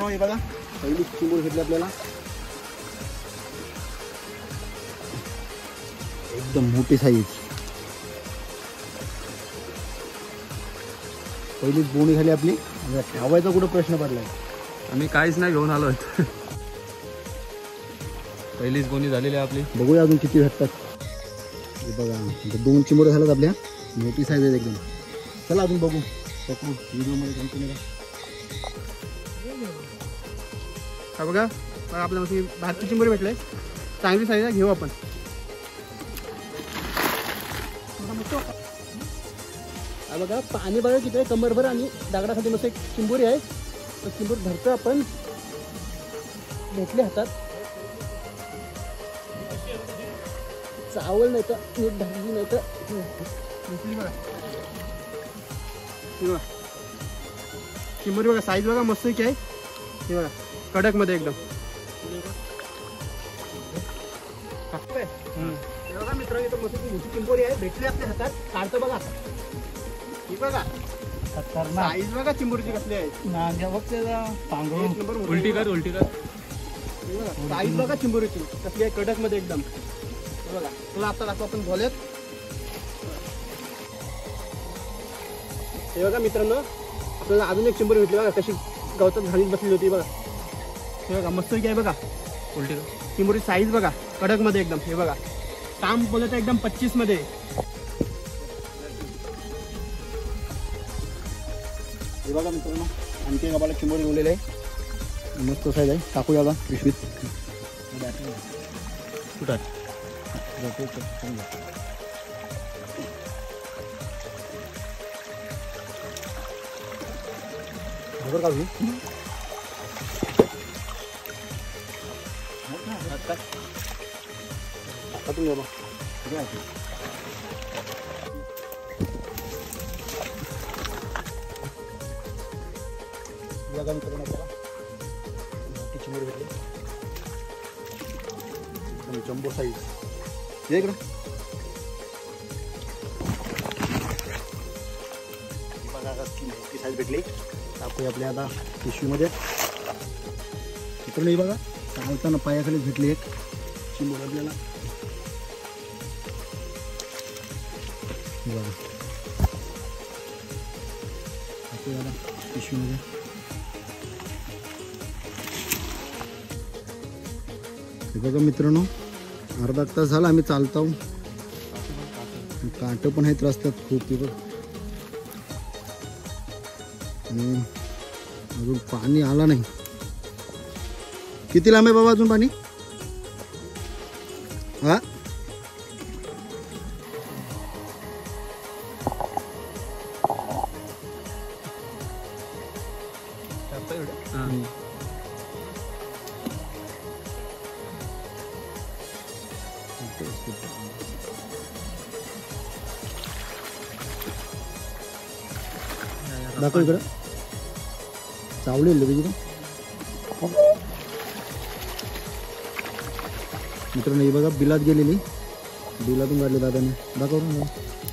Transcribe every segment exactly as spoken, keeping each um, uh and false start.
मित्रांनो हे बघा पहिली चिंबोरी भेटली आपल्याला, एकदम मोठी साईज. पहिलीच बोणी झाली आपली. ठेवायचा कुठं प्रश्न पडलाय, आम्ही काहीच नाही घेऊन आलो. पहिलीच बोनी झालेली आहे आपली. बघूया अजून किती भेटतात. हे बघा दोन चिंबोऱ्या झाल्यात आपल्या, मोठी साईज आहे एकदम. चला अजून बघू पकडू व्हिडिओमध्ये कंटिन्यू. हा बघा आपल्याला भारतीय चिंबोरी भेटले, चांगली साईज आहे, घेऊ आपण. हा बघा पाणी बघा किती आहे, कंबरभर, आणि दगडाखाली मस्त एक चिंबोरी आहे. चिंबोरी धरतो आपण, भेटले हातात. चावल नाही तर नीट धरली नाही तर भेटली बघा. बघा चिंबोरी बघा, साईज बघा मस्त की आहे. हे बघा कडक मध्ये एकदम. बघा मित्रांनो इथं मस्त मोठी चिंबोरी आहे, भेटली आपल्या हातात. काढतो बघा, ही बघा साईज बघा चिंबोरीची कसली आहे. उलटी कर उलटी कर. साईज बघा चिंबोरीची कसली आहे, कडक मध्ये एकदम. बघा तुला आता दाखवू आपण झोल्यात. हे बघा मित्रांनो आपल्याला अजून एक चिंबोरी भेटली बघा, कशी गवतात घालीत बसली होती बघा. हे बघा मस्त की आहे बघा, उलटी चिंबोरी साईज बघा कडक मध्ये एकदम. हे बघा काम बोलत आहे एकदम पच्चीस मध्ये. हे बघा मित्रांनो आणखी एक आपल्याला चिंबोरी बोललेली आहे, मस्त साईज आहे. टाकूया बघा पिशवीत. कुठं बरोबर काढू टाकून घ्या बघ. बघा मित्रांनो आपल्याला मोठी चिंबोरी भेटली, एकदम जम्बो साईज. ये इकडं बघा कसली मोठी साईज भेटली. टाकूया आपल्या आता पिशवीमध्ये. मित्रांनो ही बघा चालताना पायाखाली भेटली एक चिंबोरी आपल्याला. बघा टाकूया आता पिशवीमध्ये. हे बघा मित्रांनो अर्धा तास झाला आम्ही चालतो. कांट पण आहेत रस्त्यात खूप. हे बघ आणि अजून पाणी आला नाही. किती लांब आहे बाबा अजून पाणी? हा दाखव इकडं चावलेलं तिकडं. मित्रांनो ही बघा बिलात गेलेली, बिलातून काढले दादाने. दाखव ना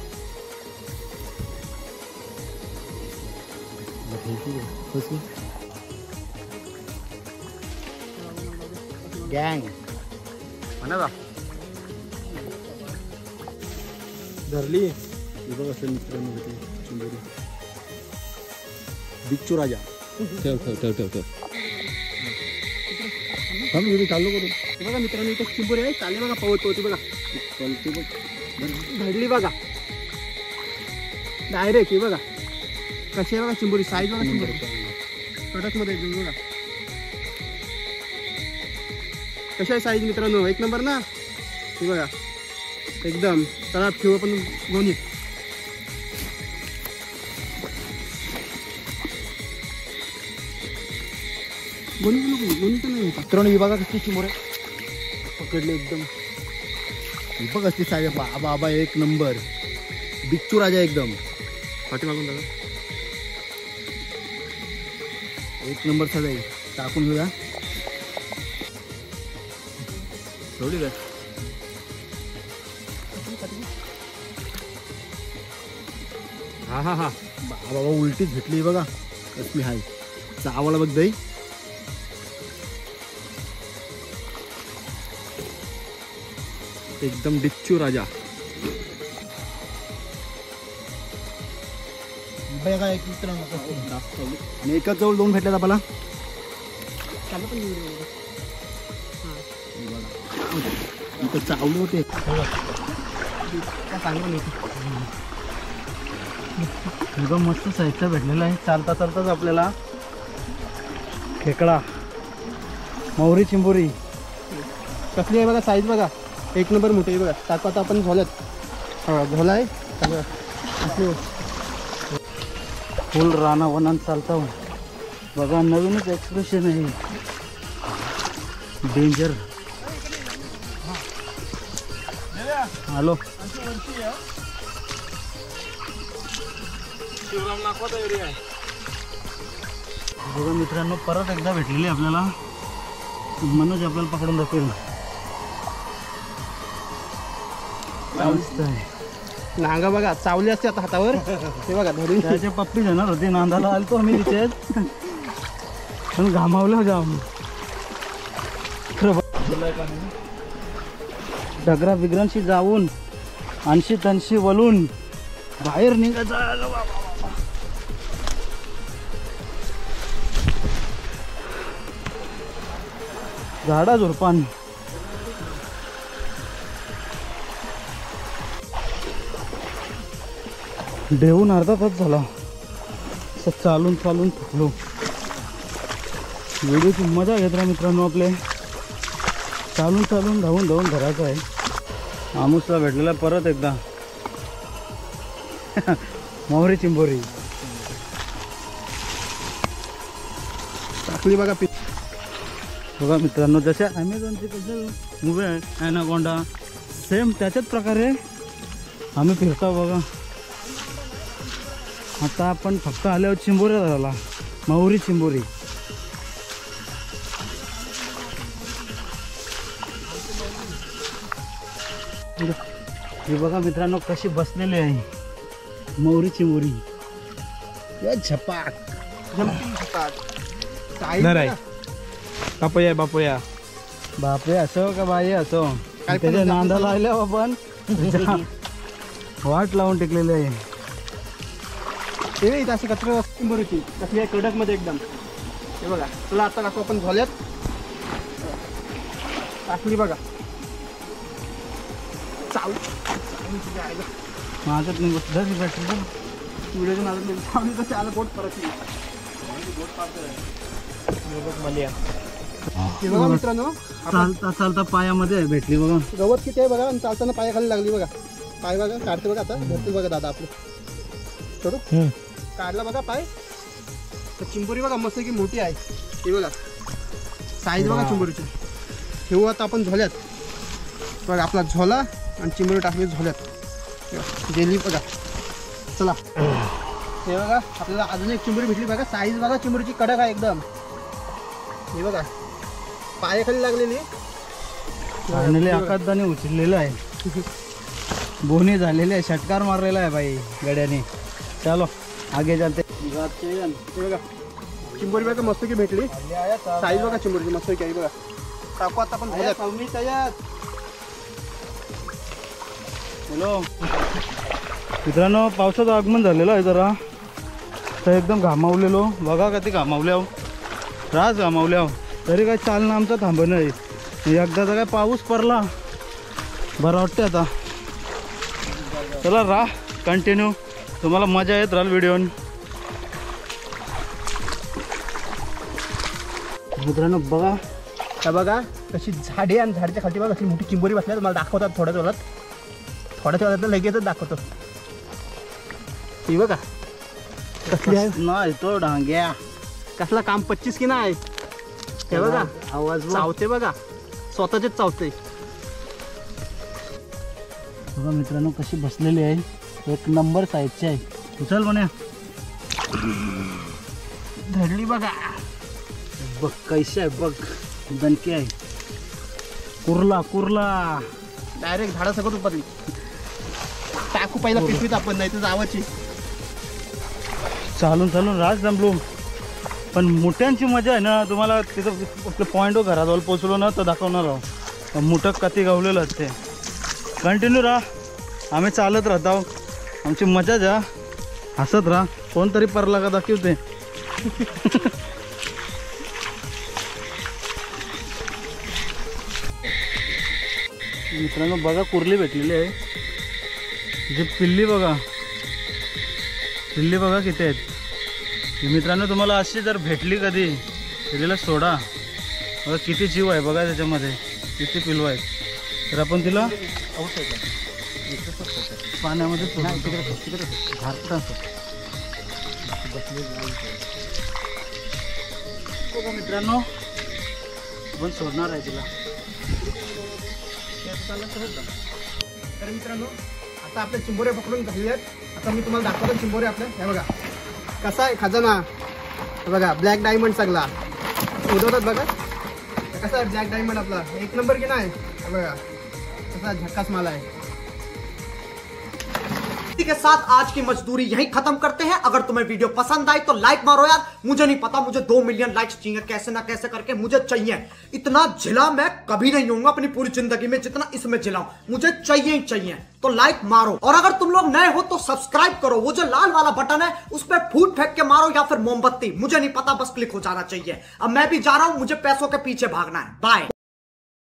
गँग म्हणा धरली. ही बघ असेल मित्रांनो चिंबोरी. बिच्चू राजा. ठेव ठेव ठेव ठेव ठेव चालू करू. बघा मित्रांनो इथे चिंबोरी आहे, चालली बघा पवत पवती बघा. पलटी बघ घडली बघा डायरेक्ट. ही बघा कशी आहे बघा चिंबोरी, साईज बघा चिंबोरी कडक मध्ये एकदम. बघा कशी आहे साईज मित्रांनो, एक नंबर ना. ही बघा एकदम चला ठेवू पण दोन्ही. मित्रांनो ही बघा कसली चिंबोरी पकडली एकदम. ही बघ असली साईज. बा बाबा एक नंबर बिच्चू राजा एकदम. पाठी मागून दादा एक नंबर साईज. टाकून घेऊया. ठेवली काय हा हा हा बाबा उलटीच भेटली बघा कसली हाय. चावाला बघ दही. एकदम डिच्चू राजा. बघा एक मित्रांनो आणि एकाच जवळ दोन भेटल्यात आपल्याला. चालू पण येऊ दे. इथं चावले होते. काय चांगलं नाही एकदम मस्त साहित्य भेटलेलं आहे. चालता चालताच आपल्याला खेकडा, मोहरी चिंबोरी. कसली आहे बघा साईज बघा एक नंबर मोठी आहे बघा. सात पाच आपण झोल्यात हा झोला आहे सगळं असली फुल राणा वनात चालता बघा. नवीनच एक्सप्रेशन आहे. डेंजर. हॅलो बघा मित्रांनो परत एकदा भेटलेली आपल्याला. मनोज आपल्याला पकडून दाखवेल. नांगा बघा चावली असते आता हातावर ते बघा धरून त्याचे पप्पी जाणार होते. नांदाला आलतो आम्ही तिथे पण घामावलं जाम. डगरा बिगरांशी जाऊन ऐंशी तनशी वळून बाहेर निघायचं. झाडा झुडपान देऊन अर्धा तास झाला. असं चालून चालून थकलो. व्हिडिओची मजा घेत राहा मित्रांनो. आपले चालून चालून धावून धावून घराचं आहे. आमुसला भेटलेला परत एकदा मोहरी चिंबोरी टाकली बघा. बघा मित्रांनो जशा ॲमेझॉनचे कसं मूवी आहे ॲनाकोंडा सेम त्याच्याच प्रकारे आम्ही फिरतो बघा. आता आपण फक्त आल्यावर चिंबोऱ्या झाला मोहरी चिंबोरी. हे बघा मित्रांनो कशी बसलेली आहे मोहरी चिंबोरी. या झपाक जंपिंग झपाक नाही बापया बापया बापरे असो का बाई असो काय पण त्याच्या नांदाला आल्यावर आपण वाट लावून टिकलेली आहे. ते इथं अशी कचरा चिंबोरीची कसली आहे कडक मध्ये एकदम. हे बघा तुला आता कसं आपण झोल्यात टाकली बघा. चावली माझ्यात नाही बस दर बॅटरी व्हिडिओच्या नादात चावली तर त्याला बोट परत येईल. हे बघा मित्रांनो चालता चालता पायामध्ये भेटली बघा. गवत किती आहे बघा आणि चालताना पायाखाली लागली बघा. पाय बघा काढते बघा आता धरते बघा दादा आपलं छोटू काढला बघा पाय. तर चिंबोरी बघा मस्त की मोठी आहे. हे बघा साईज बघा चिंबोरीची. ठेवू आता आपण झोल्यात बघा. आपला झोला आणि चिंबोरी टाकली झोल्यात गेली बघा. चला हे बघा आपल्याला अजून एक चिंबोरी भेटली बघा. साईज बघा चिंबोरीची कडक आहे एकदम. हे बघा पायाखाली लागलेली फायनली आकाशदाने उचललेलं आहे. बोनी झालेले आहे. षटकार मारलेला आहे बाई गड्याने. चलो आगे जाते. हे बघा चिंबोरी बघा मस्त की भेटली. साईज बघा चिंबोरीची मस्त की आहे बघा. टाकू आता आपण झोल्यात. हॅलो मित्रांनो पावसाचं आगमन झालेलं आहे जरा. तर एकदम घामावलेलो बघा का ते घामावल्या राज घामावल्या तरी काय चालणं आमचं थांबणं नाही. एकदाचा काय पाऊस पडला बरं वाटते आता. चला राह कंटिन्यू. तुम्हाला मजा येत राहील व्हिडिओ. मित्रांनो बघा का बघा कशी झाडे आणि झाडच्या खाली बघा कसली मोठी चिंबोरी बसल्या. मला दाखवतात थोड्याच वेळात थोड्याच वेळात लगेचच दाखवतो. ती बघा कसली आहे. नाही तो डांग्या कसला काम पच्चीस की नाही. हे बघा आवाज चावते बघा स्वतःचेच चावते. बघा मित्रांनो कशी बसलेली आहे. एक नंबर साईजची आहे. उचल म्हणे धरली बघा. बघ कैशी आहे बघ. दणकी आहे. कुर्ला कुर्ला डायरेक्ट झाडा सगळं उपरली. टाकू पहिला पिशवीत आपण नाही तर जावाची. चालून चालून राज जमलो. पण मोठ्यांची मजा आहे ना. तुम्हाला तिथं आपलं पॉईंटवर घराजवळ पोचलो ना तर दाखवणार आहो. मोठं कती गावलेलं ते कंटिन्यू राहा, आम्ही चालत राहतो, आमची मजा जा, हसत राहा, कोणतरी परला का दाखवते. मित्रांनो बघा कुर्ली भेटलेली आहे, जी पिल्ली बघा, पिल्ली बघा किती आहेत. मित्रांनो तुम्हाला अशी जर भेटली कधी तिला सोडा, बघा किती जीव आहे बघा त्याच्यामध्ये, किती पिल्लू आहेत. तर आपण तिला पाण्यामध्ये बघा मित्रांनो आपण सोडणार आहे तिला. तर मित्रांनो आता आपले चिंबोरे पकडून झालेले आहेत. आता मी तुम्हाला दाखवतो चिंबोरे आपले. हे बघा कसा आहे खजाना, हे बघा ब्लॅक डायमंड सगळा उडवतात बघा. कसा आहे ब्लॅक डायमंड आपला, एक नंबर की नाही. हे बघा कसा झक्कास माल आहे. इसी के साथ आज की मजदूरी यहीं खत्म करते हैं. अगर तुम्हें वीडियो पसंद आई तो लाइक मारो यार. मुझे नहीं पता, मुझे दो मिलियन लाइक्स चाहिए, कैसे ना कैसे करके मुझे चाहिए. इतना जिला मैं कभी नहीं होऊंगा अपनी पूरी जिंदगी में जितना इसमें जिलाऊं. मुझे चाहिए ही चाहिए. तो लाइक मारो, और अगर तुम लोग नए हो तो सब्सक्राइब करो. वो जो लाल वाला बटन है उस पर फूट फेंक के मारो या फिर मोमबत्ती, मुझे नहीं पता, बस क्लिक हो जाना चाहिए. अब मैं भी जा रहा हूं, मुझे पैसों के पीछे भागना है. बाय.